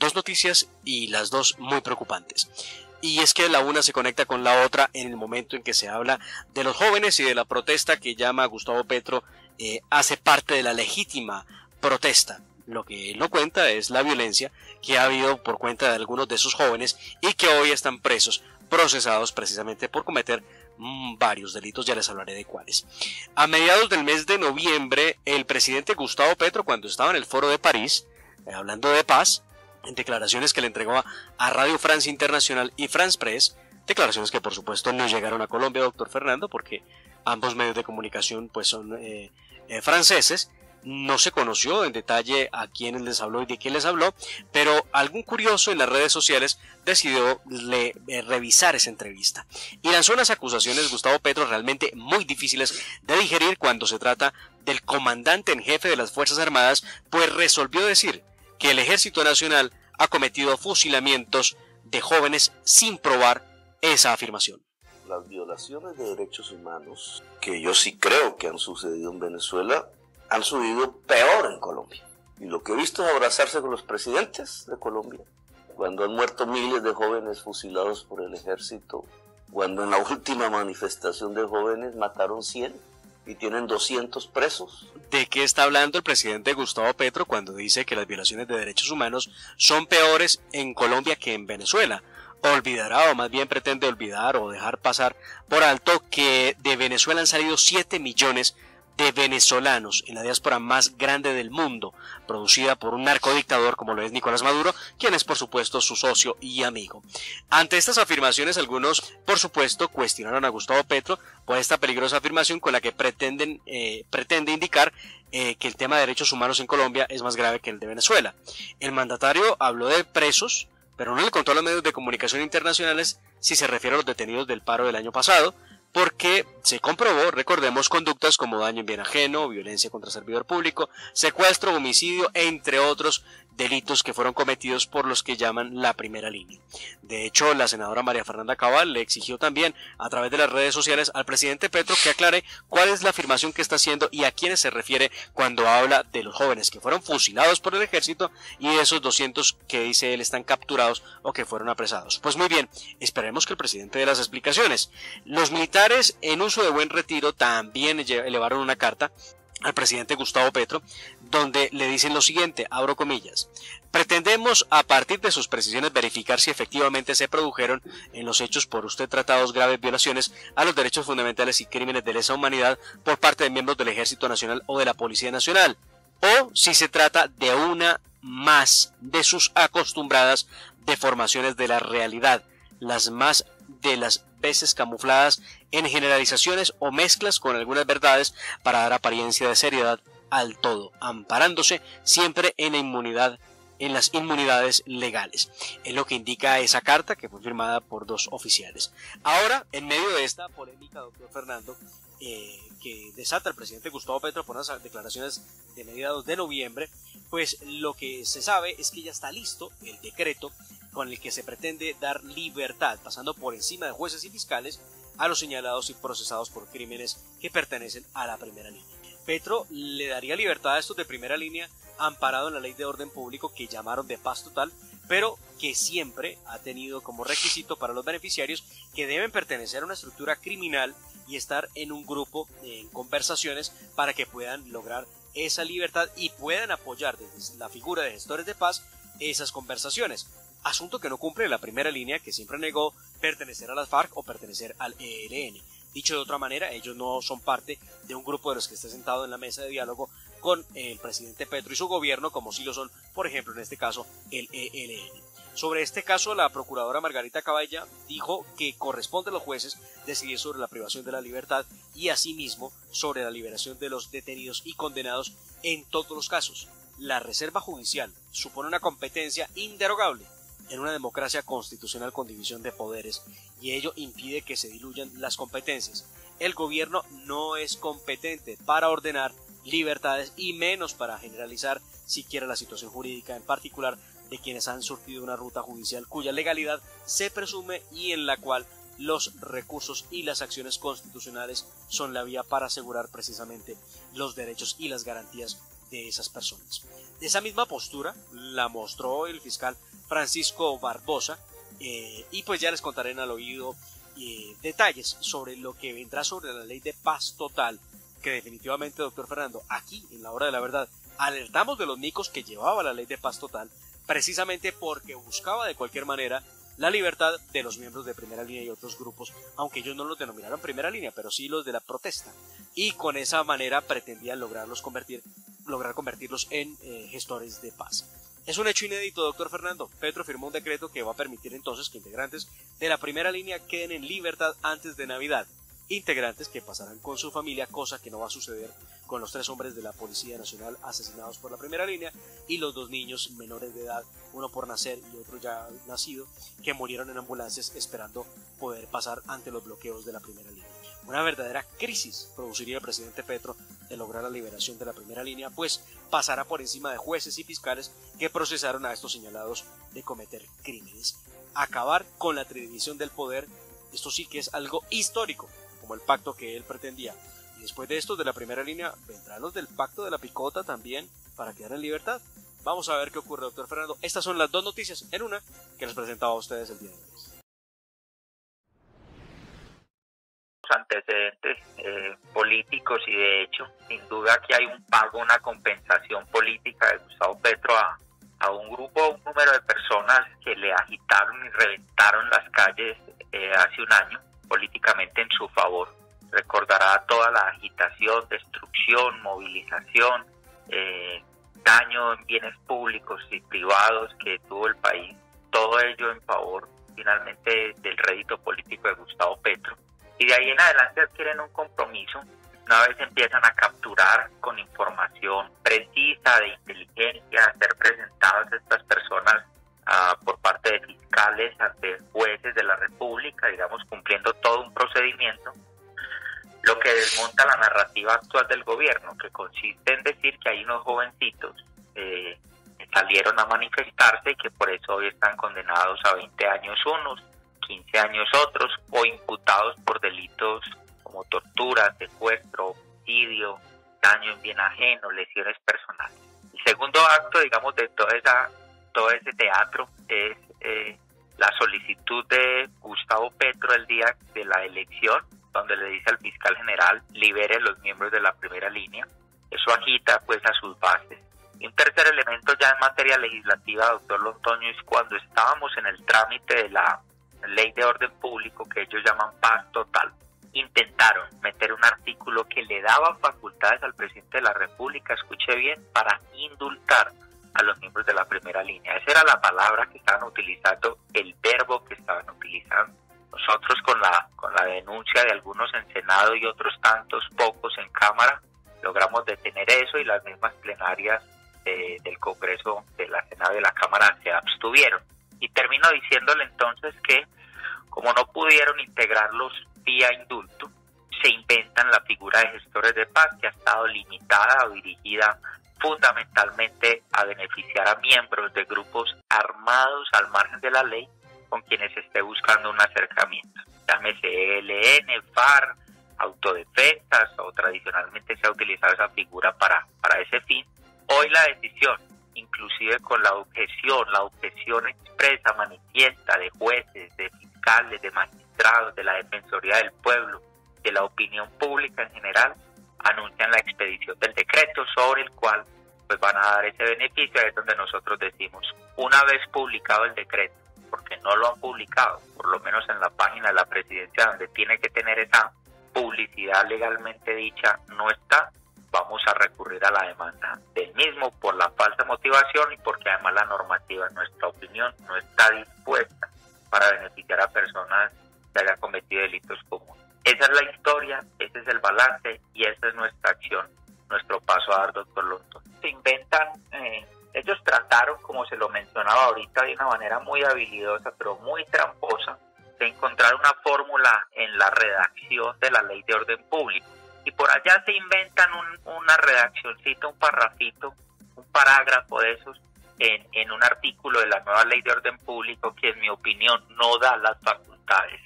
dos noticias y las dos muy preocupantes. Y es que la una se conecta con la otra en el momento en que se habla de los jóvenes y de la protesta que llama Gustavo Petro hace parte de la legítima protesta. Lo que él no cuenta es la violencia que ha habido por cuenta de algunos de esos jóvenes y que hoy están presos, procesados precisamente por cometer varios delitos, ya les hablaré de cuáles. A mediados del mes de noviembre, el presidente Gustavo Petro, cuando estaba en el Foro de París, hablando de paz, en declaraciones que le entregó a Radio France Internacional y France Press, declaraciones que por supuesto no llegaron a Colombia, doctor Fernando, porque ambos medios de comunicación pues son franceses. No se conoció en detalle a quiénes les habló y de quién les habló, pero algún curioso en las redes sociales decidió revisar esa entrevista y lanzó unas acusaciones, Gustavo Petro, realmente muy difíciles de digerir cuando se trata del comandante en jefe de las Fuerzas Armadas, pues resolvió decir que el Ejército Nacional ha cometido fusilamientos de jóvenes sin probar esa afirmación. Las violaciones de derechos humanos, que yo sí creo que han sucedido en Venezuela, han sucedido peor en Colombia. Y lo que he visto es abrazarse con los presidentes de Colombia, cuando han muerto miles de jóvenes fusilados por el ejército, cuando en la última manifestación de jóvenes mataron 100 y tienen 200 presos. ¿De qué está hablando el presidente Gustavo Petro cuando dice que las violaciones de derechos humanos son peores en Colombia que en Venezuela? Olvidará, o más bien pretende olvidar o dejar pasar por alto, que de Venezuela han salido 7 millones de venezolanos en la diáspora más grande del mundo, producida por un narcodictador como lo es Nicolás Maduro, quien es por supuesto su socio y amigo. Ante estas afirmaciones, algunos por supuesto cuestionaron a Gustavo Petro por esta peligrosa afirmación con la que pretende indicar que el tema de derechos humanos en Colombia es más grave que el de Venezuela. El mandatario habló de presos, pero no le contó a los medios de comunicación internacionales si se refiere a los detenidos del paro del año pasado, porque se comprobó, recordemos, conductas como daño en bien ajeno, violencia contra servidor público, secuestro, homicidio, entre otros delitos que fueron cometidos por los que llaman la primera línea. De hecho, la senadora María Fernanda Cabal le exigió también a través de las redes sociales al presidente Petro que aclare cuál es la afirmación que está haciendo y a quiénes se refiere cuando habla de los jóvenes que fueron fusilados por el ejército y de esos 200 que dice él están capturados o que fueron apresados. Pues muy bien, esperemos que el presidente dé las explicaciones. Los militares en uso de buen retiro también elevaron una carta al presidente Gustavo Petro, donde le dicen lo siguiente, abro comillas: pretendemos a partir de sus precisiones verificar si efectivamente se produjeron en los hechos por usted tratados graves violaciones a los derechos fundamentales y crímenes de lesa humanidad por parte de miembros del Ejército Nacional o de la Policía Nacional, o si se trata de una más de sus acostumbradas deformaciones de la realidad, las más de las veces camufladas en generalizaciones o mezclas con algunas verdades para dar apariencia de seriedad al todo, amparándose siempre en la inmunidad, en las inmunidades legales. Es lo que indica esa carta que fue firmada por 2 oficiales. Ahora, en medio de esta polémica, doctor Fernando, que desata el presidente Gustavo Petro por unas declaraciones de mediados de noviembre, pues lo que se sabe es que ya está listo el decreto con el que se pretende dar libertad, pasando por encima de jueces y fiscales, a los señalados y procesados por crímenes que pertenecen a la primera línea. Petro le daría libertad a estos de primera línea amparado en la ley de orden público que llamaron de paz total, pero que siempre ha tenido como requisito para los beneficiarios que deben pertenecer a una estructura criminal y estar en un grupo en conversaciones para que puedan lograr esa libertad y puedan apoyar desde la figura de gestores de paz esas conversaciones. Asunto que no cumple la primera línea, que siempre negó pertenecer a las FARC o pertenecer al ELN. Dicho de otra manera, ellos no son parte de un grupo de los que esté sentado en la mesa de diálogo con el presidente Petro y su gobierno, como sí lo son, por ejemplo, en este caso, el ELN. Sobre este caso, la procuradora Margarita Caballa dijo que corresponde a los jueces decidir sobre la privación de la libertad y asimismo sobre la liberación de los detenidos y condenados en todos los casos. La reserva judicial supone una competencia inderogable en una democracia constitucional con división de poderes y ello impide que se diluyan las competencias. El gobierno no es competente para ordenar libertades y menos para generalizar siquiera la situación jurídica en particular de quienes han surtido una ruta judicial cuya legalidad se presume y en la cual los recursos y las acciones constitucionales son la vía para asegurar precisamente los derechos y las garantías de esas personas. Esa misma postura la mostró el fiscal Francisco Barbosa, y pues ya les contaré al oído detalles sobre lo que vendrá sobre la ley de paz total, que definitivamente, doctor Fernando, aquí en la hora de la verdad alertamos de los micos que llevaba la ley de paz total, precisamente porque buscaba de cualquier manera la libertad de los miembros de primera línea y otros grupos, aunque ellos no los denominaron primera línea, pero sí los de la protesta, y con esa manera pretendían lograr convertirlos en gestores de paz. Es un hecho inédito, doctor Fernando. Petro firmó un decreto que va a permitir entonces que integrantes de la primera línea queden en libertad antes de Navidad. Integrantes que pasarán con su familia, cosa que no va a suceder con los 3 hombres de la Policía Nacional asesinados por la primera línea y los 2 niños menores de edad, uno por nacer y otro ya nacido, que murieron en ambulancias esperando poder pasar ante los bloqueos de la primera línea. Una verdadera crisis produciría el presidente Petro de lograr la liberación de la primera línea, pues pasará por encima de jueces y fiscales que procesaron a estos señalados de cometer crímenes. Acabar con la tridivisión del poder, esto sí que es algo histórico, como el pacto que él pretendía. Y después de estos de la primera línea, vendrán los del pacto de la picota también para quedar en libertad. Vamos a ver qué ocurre, doctor Fernando. Estas son las 2 noticias en una que les presentaba a ustedes el día de hoy. Antecedentes políticos y de hecho, sin duda que hay un pago, una compensación política de Gustavo Petro a un número de personas que le agitaron y reventaron las calles hace un año políticamente en su favor. Recordará toda la agitación, destrucción, movilización, daño en bienes públicos y privados que tuvo el país, todo ello en favor finalmente del rédito político de Gustavo Petro. Y de ahí en adelante adquieren un compromiso, una vez empiezan a capturar con información precisa, de inteligencia, ser presentadas estas personas por parte de fiscales ante jueces de la República, digamos, cumpliendo todo un procedimiento, lo que desmonta la narrativa actual del gobierno, que consiste en decir que hay unos jovencitos que salieron a manifestarse y que por eso hoy están condenados a 20 años unos, 15 años otros, o imputados por delitos como tortura, secuestro, homicidio, daño en bien ajeno, lesiones personales. El segundo acto, digamos, de todo ese teatro es la solicitud de Gustavo Petro el día de la elección, donde le dice al fiscal general libere los miembros de la primera línea. Eso agita pues a sus bases. Y un tercer elemento ya en materia legislativa, doctor Londoño, es cuando estábamos en el trámite de la ley de orden público que ellos llaman paz total. Intentaron meter un artículo que le daba facultades al presidente de la República, escuche bien, para indultar a los miembros de la primera línea. Esa era la palabra que estaban utilizando, el verbo que estaban utilizando. Nosotros con la denuncia de algunos en Senado y otros tantos pocos en Cámara, logramos detener eso y las mismas plenarias del Congreso, de la Senado y de la Cámara se abstuvieron. Y termino diciéndole entonces que, como no pudieron integrarlos vía indulto, se inventan la figura de gestores de paz, que ha estado limitada o dirigida fundamentalmente a beneficiar a miembros de grupos armados al margen de la ley con quienes se esté buscando un acercamiento. Llámese ELN, FARC, autodefensas, o tradicionalmente se ha utilizado esa figura para ese fin. Hoy la decisión, inclusive con la objeción expresa, manifiesta de jueces, de fiscales, de magistrados, de la Defensoría del Pueblo, de la opinión pública en general, anuncian la expedición del decreto sobre el cual pues van a dar ese beneficio. Ahí es donde nosotros decimos, una vez publicado el decreto, porque no lo han publicado, por lo menos en la página de la presidencia donde tiene que tener esa publicidad legalmente dicha, no está, vamos a recurrir a la demanda del mismo por la falsa motivación y porque además la normativa, en nuestra opinión, no está dispuesta para beneficiar a personas que hayan cometido delitos comunes. Esa es la historia, ese es el balance y esa es nuestra acción, nuestro paso a dar, doctor Londoño. Se inventan, ellos trataron, como se lo mencionaba ahorita, de una manera muy habilidosa, pero muy tramposa, de encontrar una fórmula en la redacción de la ley de orden público. Y por allá se inventan una redaccioncita, un parrafito, un parágrafo de esos en un artículo de la nueva ley de orden público que, en mi opinión, no da las facultades,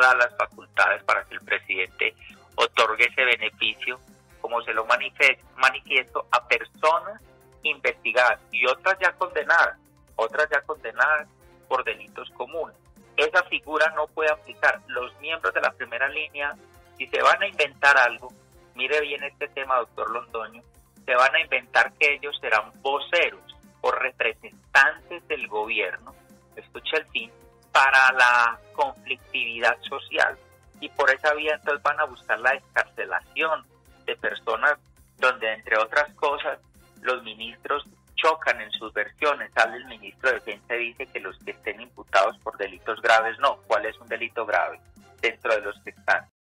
para que el presidente otorgue ese beneficio, como se lo manifiesto, a personas investigadas y otras ya condenadas, otras ya condenadas por delitos comunes. Esa figura no puede aplicar. Los miembros de la primera línea, si se van a inventar algo, mire bien este tema, doctor Londoño, se van a inventar que ellos serán voceros o representantes del gobierno, escucha el fin, para la conflictividad social, y por esa vía entonces van a buscar la excarcelación de personas donde, entre otras cosas, los ministros chocan en sus versiones. Sale el ministro de Defensa y dice que los que estén imputados por delitos graves no. ¿Cuál es un delito grave dentro de los que están?